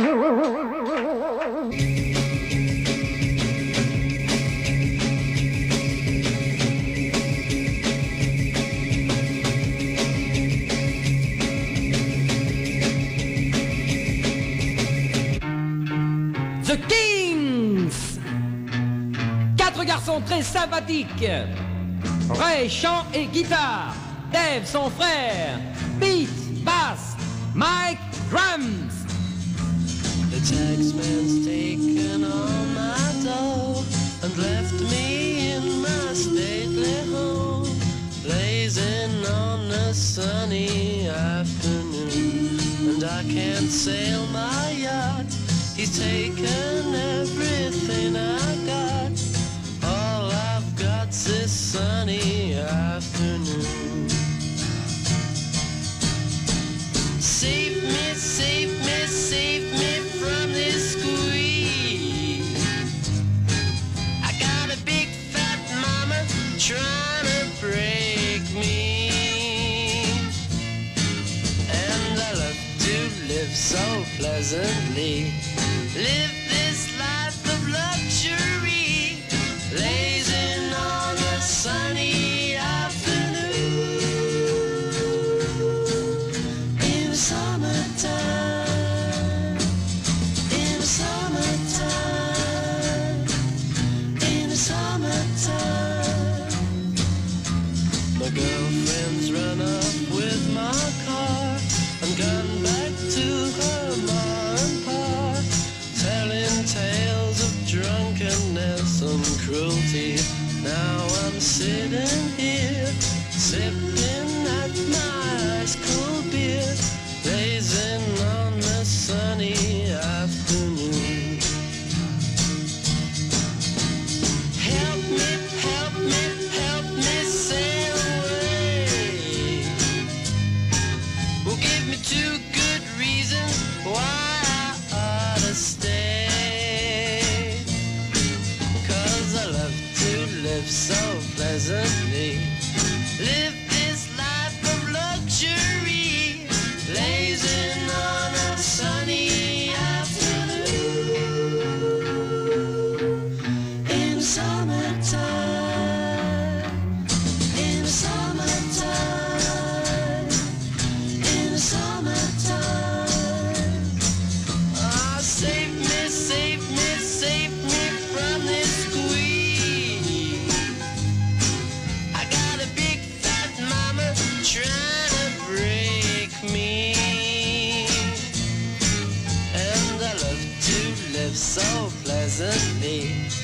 The Kinks! 4 garçons très sympathiques. Ray, chant et guitare. Dave, son frère. Pete, basse. Mike, drums. The taxman's taken all my dough and left me in my stately home, blazing on a sunny afternoon. And I can't sail my yacht. He's taken everything I got. All I've got's this sunny afternoon. Save me, save me, save me from this squeeze. I got a big fat mama trying to break me, and I love to live so pleasantly. Live this life of luxury, blazing on a sunny afternoon. In the summertime, in the summertime, in the summertime. My girlfriend's run off with my car and gone back to her ma and pa, telling tales of drunkenness and cruelty. Now I'm sitting here, sipping at my ice cold beer, blazing on a sunny afternoon. Help me, help me, help me sail away. Well, give me 2 good reasons why I ought to stay. 'Cause I love to live so pleasantly. Live this life of luxury, blazing on a sunny afternoon. In the summertime, in the summertime, in the summertime. Ah, save me, save me, save me from this squeeze. I got a big fat mama trying to break me, and I love to live so pleasantly.